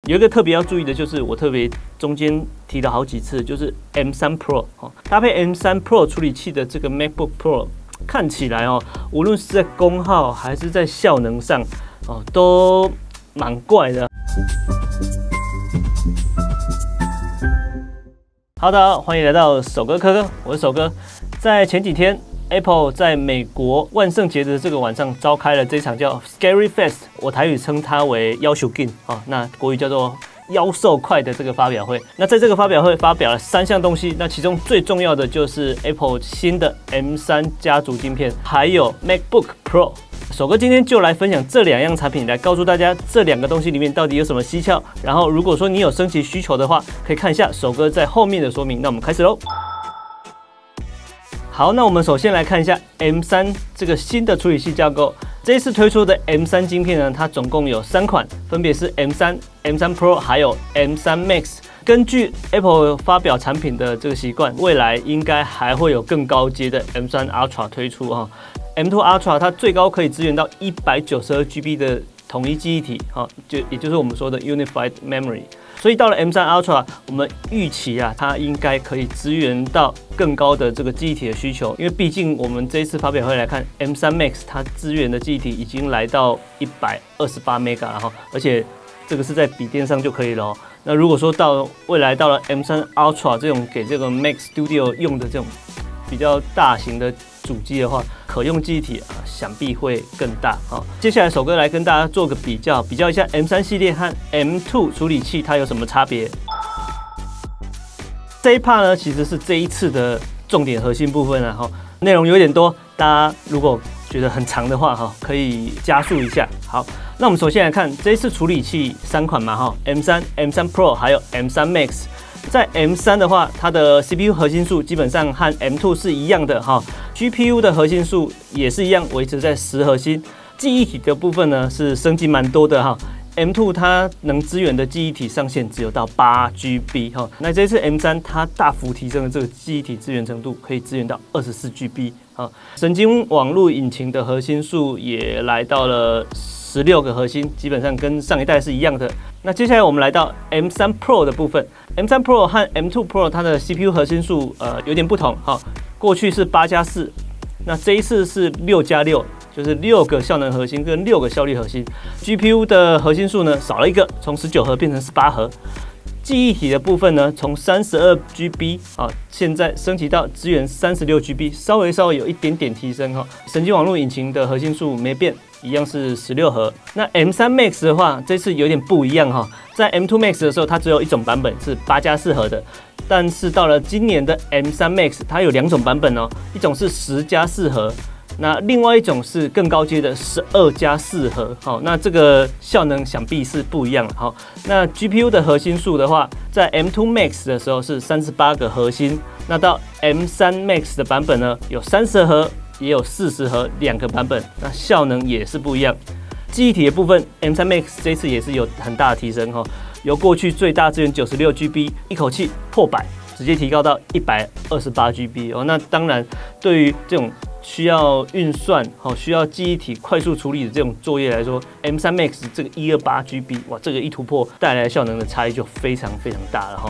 有一个特别要注意的就是，我特别中间提了好几次，就是 M3 Pro 搭配 M3 Pro 处理器的这个 MacBook Pro， 看起来无论是在功耗还是在效能上都蛮怪的。好的，欢迎来到首哥科科，我是首哥。在前几天 ，Apple 在美国万圣节的这个晚上召开了这场叫 Scary Fest， 我台语称它为妖兽劲那国语叫做妖兽快的这个发表会。那在这个发表会发表了3项东西，那其中最重要的就是 Apple 新的 M3 家族晶片，还有 MacBook Pro。首哥今天就来分享这2样产品，来告诉大家这2个东西里面到底有什么蹊跷。然后如果说你有升级需求的话，可以看一下首哥在后面的说明。那我们开始喽。好，那我们首先来看一下 M3 这个新的处理器架构。这一次推出的 M3 晶片呢，它总共有3款，分别是 M3、M3 Pro 还有 M3 Max。根据 Apple 发表产品的这个习惯，未来应该还会有更高阶的 M3 Ultra 推出M2 Ultra 它最高可以支援到192GB 的统一记忆体也就是我们说的 Unified Memory。所以到了 M3 Ultra， 我们预期它应该可以支援到更高的这个记忆体的需求，因为毕竟我们这一次发表会来看 ，M3 Max 它支援的记忆体已经来到128MB 了而且这个是在笔电上就可以了那如果说未来到了 M3 Ultra 这种给这个 Mac Studio 用的这种比较大型的主机的话，可用记忆体想必会更大接下来首哥来跟大家做个比较一下 M3 系列和 M2 处理器它有什么差别。这一 part 呢，其实是这一次的重点核心部分内容有点多，大家如果觉得很长的话可以加速一下。好，那我们首先来看这一次处理器3款嘛M3、M3 Pro 还有 M3 Max。在 M3 的话，它的 CPU 核心数基本上和 M2 是一样的GPU 的核心数也是一样，维持在10核心。记忆体的部分呢是升级蛮多的M2 它能支援的记忆体上限只有到8GB 那这次 M3 它大幅提升了这个记忆体支援程度，可以支援到24GB 神经网络引擎的核心数也来到了16个核心，基本上跟上一代是一样的。那接下来我们来到 M3 Pro 的部分 ，M3 Pro 和 M2 Pro 它的 CPU 核心数有点不同过去是8+4，那这一次是6+6，就是6个效能核心跟6个效率核心。GPU 的核心数呢少了1个，从19核变成18核。记忆体的部分呢，从32GB 现在升级到支援36GB， 稍微有一点点提升神经网络引擎的核心数没变，一样是16核。那 M3 Max 的话，这次有点不一样在 M2 Max 的时候，它只有一种版本是8+4核的，但是到了今年的 M3 Max， 它有2种版本一种是10+4核。那另外一种是更高阶的12+4核那这个效能想必是不一样了那 GPU 的核心数的话，在 M2 Max 的时候是38个核心，那到 M3 Max 的版本呢，有30核，也有40核2个版本，那效能也是不一样。记忆体的部分 ，M3 Max 这次也是有很大的提升由过去最大支援96GB， 一口气破100，直接提高到128GB那当然，对于这种需要运算需要记忆体快速处理的这种作业来说 ，M3 Max 这个128GB， 哇，这个一突破带来的效能的差异就非常大了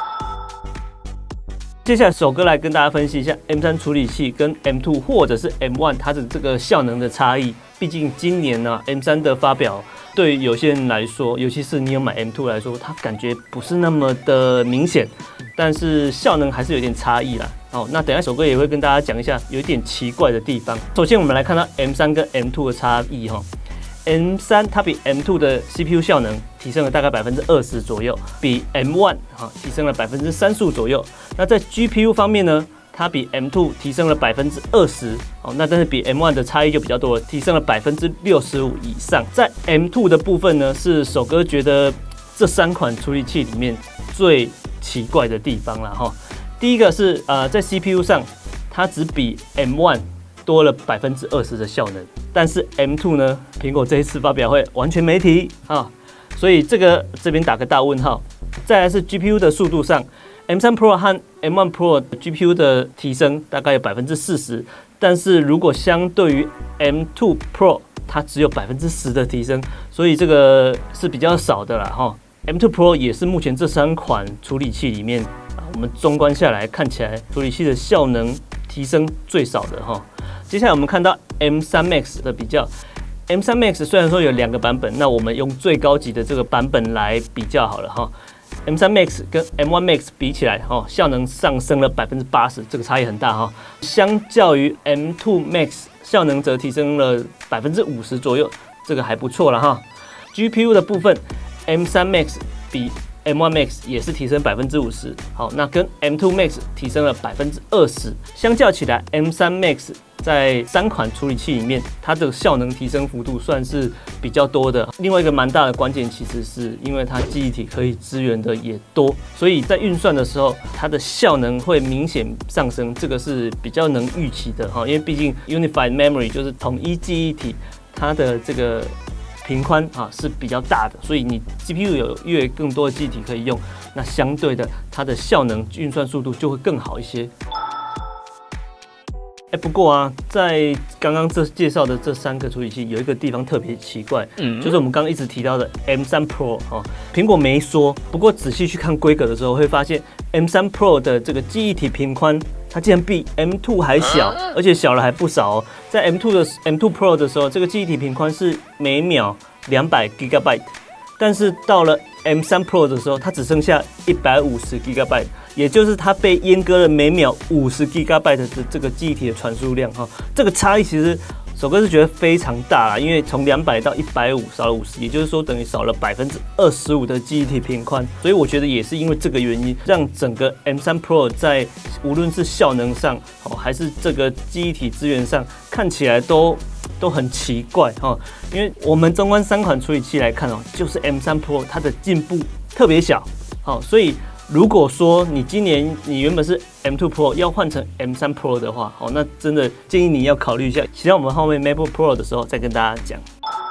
接下来首哥来跟大家分析一下 M3 处理器跟 M2 或者是 M1 它的这个效能的差异。毕竟今年M3 的发表对有些人来说，尤其是你有买 M2 来说，它感觉不是那么的明显，但是效能还是有点差异啦。那等一下首哥也会跟大家讲一下有一点奇怪的地方。首先我们来看到 M3 跟 M2 的差异M3 它比 M2 的 CPU 效能提升了大概20%左右，比 M1 提升了35%左右。那在 GPU 方面呢，它比 M2 提升了20%那但是比 M1 的差异就比较多了，提升了65%以上。在 M2 的部分呢，是首哥觉得这3款处理器里面最奇怪的地方了第一个是在 CPU 上，它只比 M1 多了20%的效能，但是 M2 呢，苹果这一次发表会完全没提所以这边打个大问号。再来是 GPU 的速度上，M3 Pro 和 M1 Pro GPU 的提升大概有40%，但是如果相对于 M2 Pro， 它只有10%的提升，所以这个是比较少的啦 M2 Pro也是目前这3款处理器里面我们纵观下来看起来处理器的效能提升最少的哈。接下来我们看到 M3 Max 的比较。M3 Max 虽然说有2个版本，那我们用最高级的这个版本来比较好了哈。M3 Max 跟 M1 Max 比起来，效能上升了80%，这个差异很大哈。相较于 M2 Max， 效能则提升了50%左右，这个还不错了哈。GPU 的部分 ，M3 Max 比 M1 Max 也是提升50%，好，那跟 M2 Max 提升了20%。相较起来 ，M3 Max 在3款处理器里面，它的效能提升幅度算是比较多的。另外一个蛮大的关键，其实是因为它记忆体可以支援的也多，所以在运算的时候，它的效能会明显上升，这个是比较能预期的哈。因为毕竟 Unified Memory 就是统一记忆体，它的这个频宽是比较大的，所以你 GPU 有越更多的记忆体可以用，那相对的它的效能运算速度就会更好一些。不过在刚刚介绍的这3个处理器，有一个地方特别奇怪，就是我们刚刚一直提到的 M3 Pro 苹果没说，不过仔细去看规格的时候，会发现 M3 Pro 的这个记忆体频宽，它竟然比 M2 还小，而且小了还不少哦。在 M2 Pro 的时候，这个记忆体频宽是每秒200 GB， 但是到了 M3 Pro 的时候，它只剩下150 GB。也就是它被阉割了每秒50 GB 的这个记忆体的传输量哈，这个差异其实首哥是觉得非常大啦，因为从200到150少了50，也就是说等于少了25%的记忆体频宽，所以我觉得也是因为这个原因，让整个 M3 Pro 在无论是效能上还是这个记忆体资源上看起来都很奇怪哈，因为我们纵观3款处理器来看就是 M3 Pro 它的进步特别小，所以如果说你今年你原本是 M2 Pro 要换成 M3 Pro 的话，那真的建议你要考虑一下。期待我们后面 MacBook Pro 的时候再跟大家讲。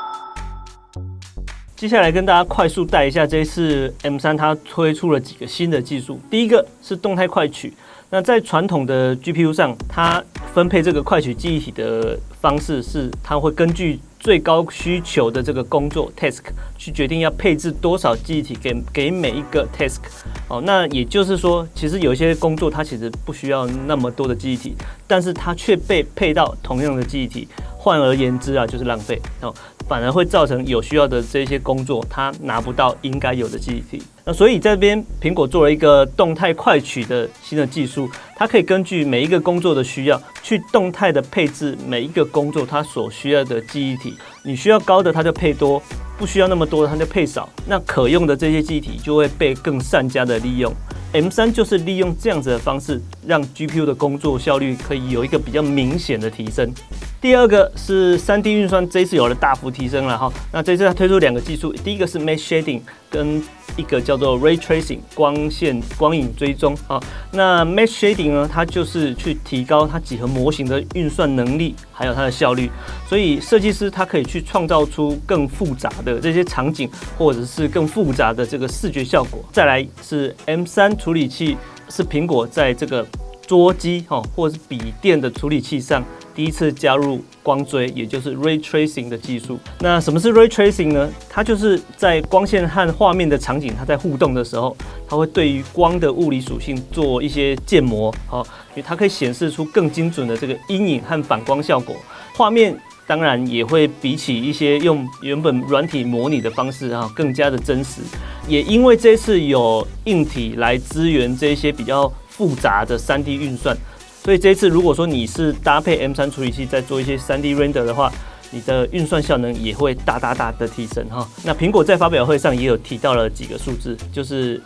接下来跟大家快速带一下这一次 M3 它推出了几个新的技术。第一个是动态快取。那在传统的 GPU 上，它分配这个快取记忆体的方式是，它会根据最高需求的这个工作 task 去决定要配置多少记忆体给每一个 task。那也就是说，其实有一些工作它其实不需要那么多的记忆体，但是它却被配到同样的记忆体。换而言之就是浪费反而会造成有需要的这些工作它拿不到应该有的记忆体。那所以在这边苹果做了一个动态快取的新的技术，它可以根据每一个工作的需要去动态的配置每一个工作它所需要的记忆体。你需要高的它就配多，不需要那么多的它就配少，那可用的这些记忆体就会被更善加的利用。M3 就是利用这样子的方式，让 GPU 的工作效率可以有一个比较明显的提升。第二个是 3D 运算，这一次有了大幅提升了哈。那这次它推出2个技术，第一个是 Mesh Shading， 跟一个叫做 Ray Tracing 光影追踪啊。那 Mesh Shading 呢，它就是去提高它几何模型的运算能力，还有它的效率。所以设计师他可以去创造出更复杂的这些场景，或者是更复杂的这个视觉效果。再来是 M3 处理器，是苹果在这个桌机或者是笔电的处理器上第一次加入光追，也就是 Ray Tracing 的技术。那什么是 Ray Tracing 呢？它就是在光线和画面的场景它在互动的时候，它会对于光的物理属性做一些建模，因为它可以显示出更精准的这个阴影和反光效果。画面当然也会比起一些用原本软体模拟的方式更加的真实。也因为这次有硬体来支援这些比较复杂的 3D 运算，所以这一次如果说你是搭配 M3 处理器在做一些 3D render 的话，你的运算效能也会大的提升哈。那苹果在发表会上也有提到了几个数字，就是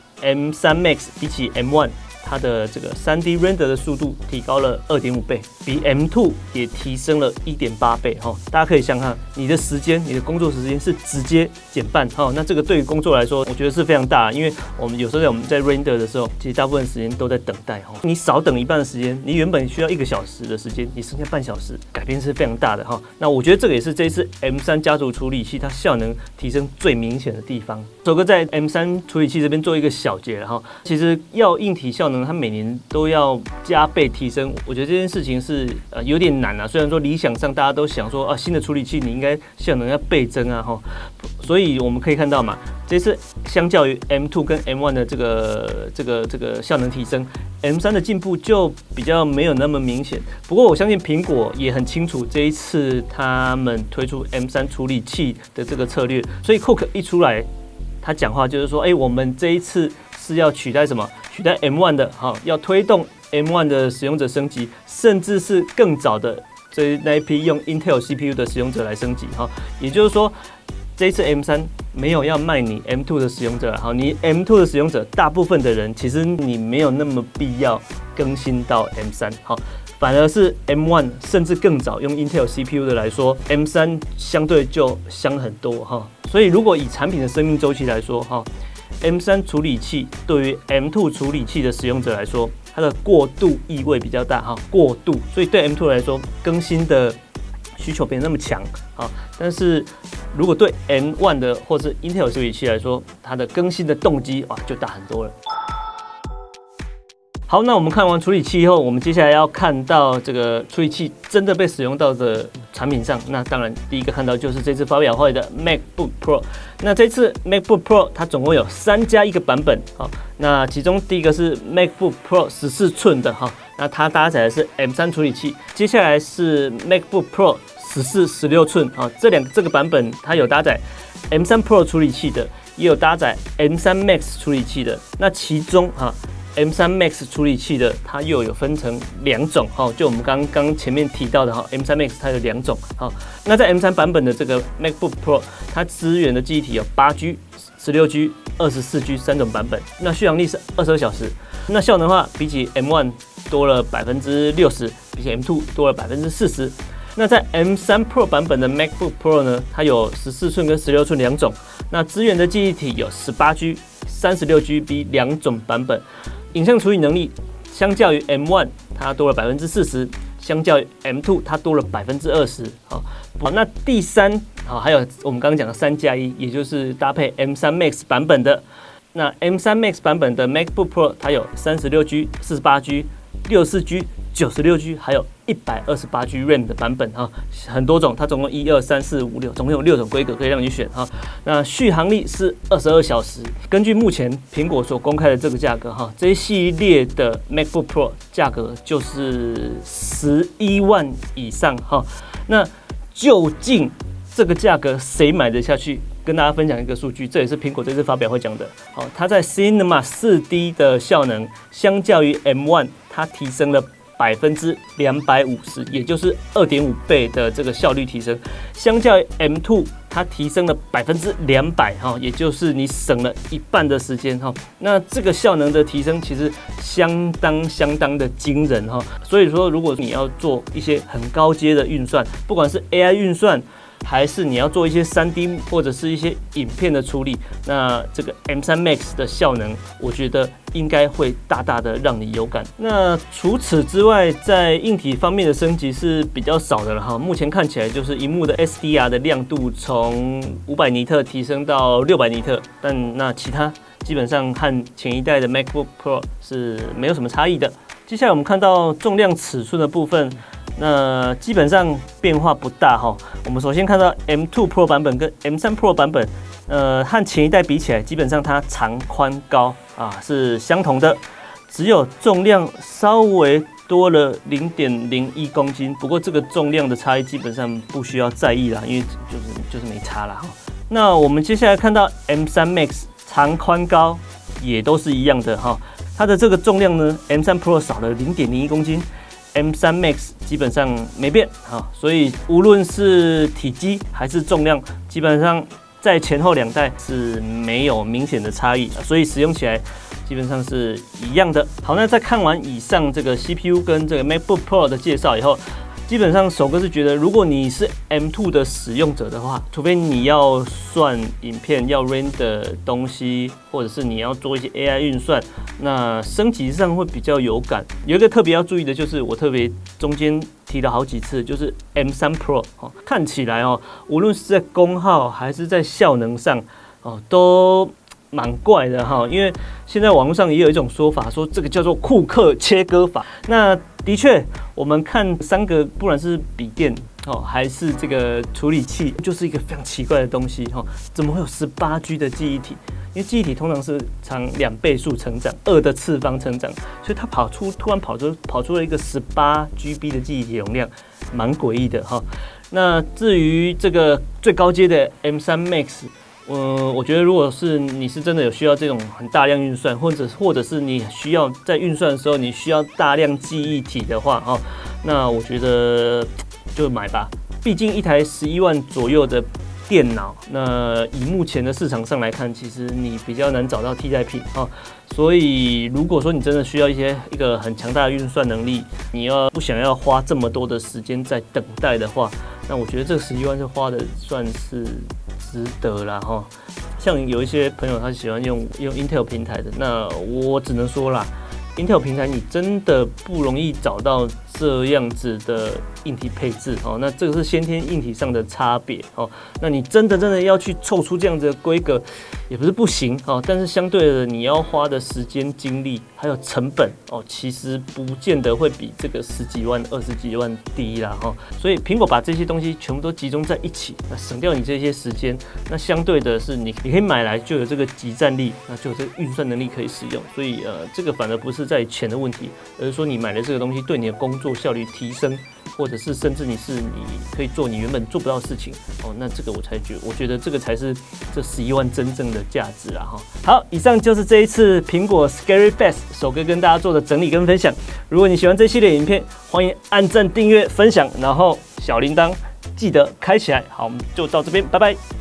M3 Max 比起 M1。它的这个 3D render 的速度提高了2.5倍，比 M2 也提升了1.8倍哈。大家可以想想，你的工作时间是直接减半哈。那这个对于工作来说，我觉得是非常大，因为我们有时候我们在 render 的时候，其实大部分时间都在等待哈。你少等一半的时间，你原本需要1个小时的时间，你剩下半小时，改变是非常大的哈。那我觉得这个也是这一次 M3 家族处理器它效能提升最明显的地方。首哥在 M3 处理器这边做一个小结哈，其实要硬体效能能它每年都要加倍提升，我觉得这件事情是有点难啊。虽然说理想上大家都想说新的处理器你应该效能要倍增啊哈，所以我们可以看到嘛，这次相较于 M2 跟 M1 的这个效能提升，M3的进步就比较没有那么明显。不过我相信苹果也很清楚这一次他们推出 M3 处理器的这个策略，所以 Cook 一出来，他讲话就是说，我们这一次是要取代什么？取代 M1 的，要推动 M1 的使用者升级，甚至是更早的那一批用 Intel CPU 的使用者来升级，也就是说，这一次 M3没有要卖你 M2 的使用者，你 M2 的使用者大部分的人其实你没有那么必要更新到 M3，反而是 M1 甚至更早用 Intel CPU 的来说 ，M3 相对就香很多哈。所以如果以产品的生命周期来说，M3 处理器对于 M2 处理器的使用者来说，它的过渡意味比较大哈，过渡，所以对 M2 来说更新的需求变得那么强啊。但是如果对 M1 的或是 Intel 处理器来说，它的更新的动机就大很多了。好，那我们看完处理器以后，我们接下来要看到这个处理器真的被使用到的产品上。那当然，第一个看到就是这次发表会的 MacBook Pro。那这次 MacBook Pro 它总共有3+1个版本，那其中第一个是 MacBook Pro 14寸的那它搭载的是 M3 处理器。接下来是 MacBook Pro 14、16寸这个版本它有搭载 M3 Pro 处理器的，也有搭载 M3 Max 处理器的。那其中M3 Max 处理器的，它又有分成2种就我们刚刚前面提到的M3 Max 它有2种那在 M3 版本的这个 MacBook Pro， 它支援的记忆体有8G、16G、24G 3种版本。那续航力是22小时。那效能的话，比起 M1 多了60%，比起 M2 多了40%。那在 M3 Pro 版本的 MacBook Pro 呢，它有14寸跟16寸2种。那支援的记忆体有18G、36GB 2种版本。影像处理能力相较于 M1 它多了40%，相较于 M2 它多了20%。好，那第3还有我们刚刚讲的3+1，也就是搭配 M3 Max 版本的。那 M3 Max 版本的 MacBook Pro 它有36G、48G、64G、96G， 还有128G RAM 的版本很多种，它总共1、2、3、4、5、6，总共有6种规格可以让你选那续航力是22小时。根据目前苹果所公开的这个价格这一系列的 MacBook Pro 价格就是11万以上那究竟这个价格谁买得下去？跟大家分享一个数据，这也是苹果这次发表会讲的。它在 Cinema 4D 的效能，相较于 M1， 它提升了250%，也就是2.5倍的这个效率提升。相较于 M2， 它提升了200%，也就是你省了1半的时间那这个效能的提升其实相当的惊人所以说，如果你要做一些很高阶的运算，不管是 AI 运算，还是你要做一些3D 或者是一些影片的处理，那这个 M3 Max 的效能，我觉得应该会大大的让你有感。那除此之外，在硬体方面的升级是比较少的了目前看起来就是萤幕的 SDR 的亮度从500尼特提升到600尼特，但那其他基本上和前一代的 MacBook Pro 是没有什么差异的。接下来我们看到重量尺寸的部分。那基本上变化不大我们首先看到 M2 Pro 版本跟 M3 Pro 版本，和前一代比起来，基本上它长宽高是相同的，只有重量稍微多了0.01公斤。不过这个重量的差异基本上不需要在意啦，因为就是没差啦那我们接下来看到 M3 Max 长宽高也都是一样的它的这个重量呢 ，M3 Pro 少了0.01公斤。M3 Max 基本上没变所以无论是体积还是重量，基本上在前后2代是没有明显的差异，所以使用起来基本上是一样的。好，那在看完以上这个 CPU 跟这个 MacBook Pro 的介绍以后，基本上首哥是觉得，如果你是 M2 的使用者的话，除非你要算影片、要 render 东西，或者是你要做一些 AI 运算，那升级上会比较有感。有一个特别要注意的就是，我特别中间提了好几次，就是 M3 Pro 看起来无论是在功耗还是在效能上都蛮怪的因为现在网络上也有一种说法，说这个叫做库克切割法。那的确，我们看3个，不管是笔电还是这个处理器，就是一个非常奇怪的东西怎么会有18G 的记忆体？因为记忆体通常是常2倍数成长，2的次方成长，所以它突然跑出了一个18GB 的记忆体容量，蛮诡异的那至于这个最高阶的 M3 Max，我觉得如果是你是真的有需要这种很大量运算，或者是你需要在运算的时候你需要大量记忆体的话那我觉得就买吧。毕竟一台11万左右的电脑，那以目前的市场上来看，其实你比较难找到替代品所以如果说你真的需要一个很强大的运算能力，你不想要花这么多的时间在等待的话，那我觉得这个11万是花的算是值得啦像有一些朋友他喜欢用 Intel 平台的，那我只能说啦，Intel 平台你真的不容易找到这样子的硬体配置那这个是先天硬体上的差别那你真的要去凑出这样子的规格，也不是不行但是相对的你要花的时间、精力还有成本其实不见得会比这个10几万、20几万低啦所以苹果把这些东西全部都集中在一起，那省掉你这些时间，那相对的是你可以买来就有这个即战力，那就有这个运算能力可以使用，所以这个反而不是在钱的问题，而是说你买的这个东西对你的工作效率提升，或者是甚至你可以做你原本做不到的事情那这个我觉得这个才是这11万真正的价值啦好，以上就是这一次苹果 Scary Fast 首哥跟大家做的整理跟分享。如果你喜欢这系列影片，欢迎按赞、订阅、分享，然后小铃铛记得开起来。好，我们就到这边，拜拜。